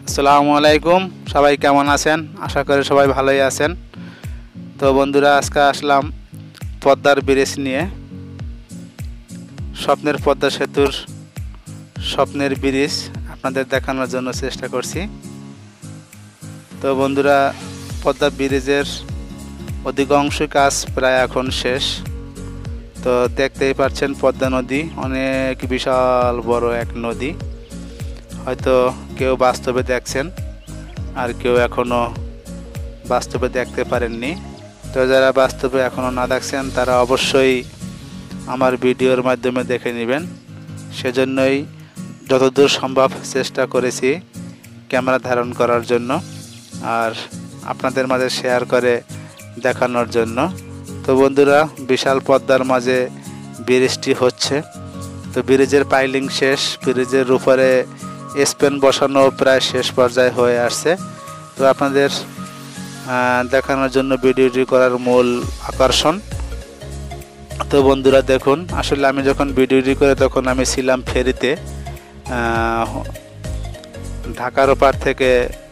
আসসালামু আলাইকুম, সবাই কেমন আছেন? আশা করি সবাই ভালোই আছেন। তো বন্ধুরা, আজকে আসলাম পদ্মার ব্রিজ নিয়ে। স্বপ্নের পদ্মা সেতুর স্বপ্নের ব্রিজ আপনাদের দেখানোর জন্য চেষ্টা করছি। তো বন্ধুরা, পদ্মা ব্রিজের অধিকাংশ কাজ প্রায় এখন শেষ। তো দেখতেই পাচ্ছেন পদ্মা নদী অনেক বিশাল বড় এক নদী। হয়তো কেউ বাস্তবে দেখছেন, আর কেউ এখনও বাস্তবে দেখতে পারেননি। তো যারা বাস্তবে এখনও না দেখছেন তারা অবশ্যই আমার ভিডিওর মাধ্যমে দেখে নেবেন। সেজন্যই যতদূর সম্ভব চেষ্টা করেছি ক্যামেরা ধারণ করার জন্য আর আপনাদের মাঝে শেয়ার করে দেখানোর জন্য। তো বন্ধুরা, বিশাল পদ্মার মাঝে ব্রিজটি হচ্ছে। তো ব্রিজের পাইলিং শেষ, ব্রিজের উপরে স্প্যান বসানো প্রায় শেষ পর্যায়ে হয়ে আসছে। তো আপনাদের দেখানোর জন্য ভিডিওটি করার মূল আকর্ষণ। তো বন্ধুরা দেখুন, আসলে আমি যখন ভিডিওটি করে তখন আমি ছিলাম ফেরিতে, ঢাকার ওপার থেকে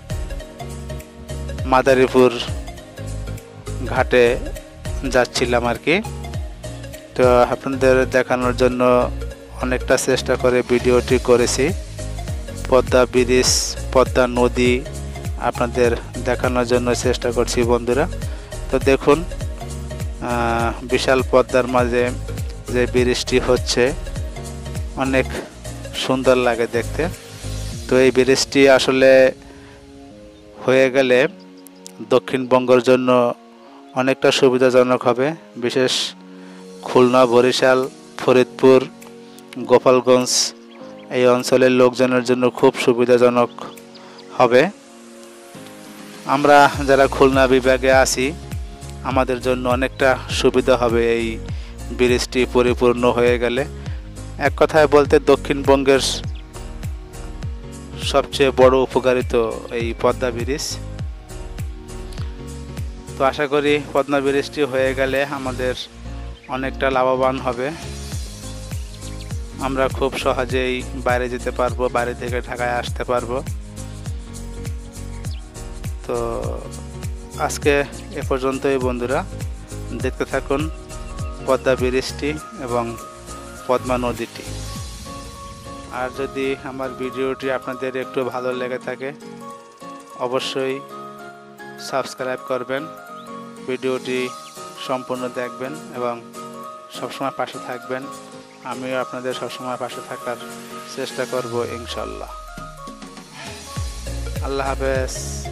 মাদারীপুর ঘাটে যাচ্ছিলাম আর কি। তো আপনাদের দেখানোর জন্য অনেকটা চেষ্টা করে ভিডিওটি করেছি। পদ্মা ব্রিজ, পদ্মা নদী আপনাদের দেখানোর জন্য চেষ্টা করছি বন্ধুরা। তো দেখুন, বিশাল পদ্মার মাঝে যে ব্রিজটি হচ্ছে অনেক সুন্দর লাগে দেখতে। তো এই ব্রিজটি আসলে হয়ে গেলে দক্ষিণবঙ্গের জন্য অনেকটা সুবিধাজনক হবে। বিশেষ খুলনা, বরিশাল, ফরিদপুর, গোপালগঞ্জ এই অঞ্চলের লোকজনের জন্য খুব সুবিধাজনক হবে। আমরা যারা খুলনা বিভাগে আছি আমাদের জন্য অনেকটা সুবিধা হবে এই ব্রিজটি পরিপূর্ণ হয়ে গেলে। এক কথায় বলতে দক্ষিণবঙ্গের সবচেয়ে বড় উপকারিত এই পদ্মা ব্রিজ। তো আশা করি পদ্মা ব্রিজটি হয়ে গেলে আমাদের অনেকটা লাভবান হবে। আমরা খুব সহজেই বাইরে যেতে পারবো, বাইরে থেকে ঢাকায় আসতে পারবো। তো আজকে এ পর্যন্তই বন্ধুরা, দেখতে থাকুন পদ্মা ব্রিজটি এবং পদ্মা নদীটি। আর যদি আমার ভিডিওটি আপনাদের একটু ভালো লেগে থাকে অবশ্যই সাবস্ক্রাইব করবেন, ভিডিওটি সম্পূর্ণ দেখবেন এবং সবসময় পাশে থাকবেন। আমিও আপনাদের সবসময় পাশে থাকার চেষ্টা করব ইনশাল্লাহ। আল্লাহ হাফেজ।